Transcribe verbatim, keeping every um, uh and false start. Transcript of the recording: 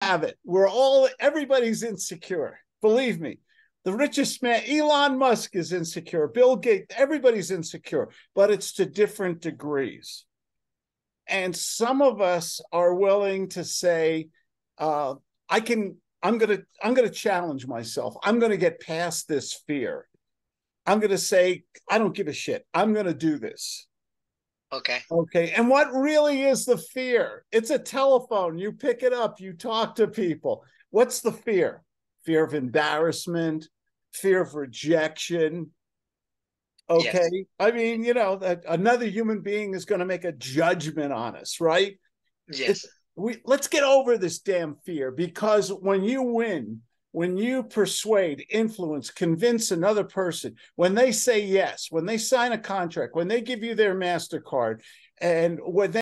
have it. We're all, everybody's insecure. Believe me. The richest man, Elon Musk, is insecure. Bill Gates, everybody's insecure, but it's to different degrees. And some of us are willing to say, uh, I can, I'm going to, I'm going to challenge myself. I'm going to get past this fear. I'm going to say, I don't give a shit. I'm going to do this. Okay. Okay. And what really is the fear? It's a telephone. You pick it up, you talk to people. What's the fear? Fear of embarrassment, fear of rejection. Okay. Yes. I mean, you know, that another human being is going to make a judgment on us, right? It's, Yes. we let's get over this damn fear, because when you win, when you persuade, influence, convince another person, when they say yes, when they sign a contract, when they give you their MasterCard, and when they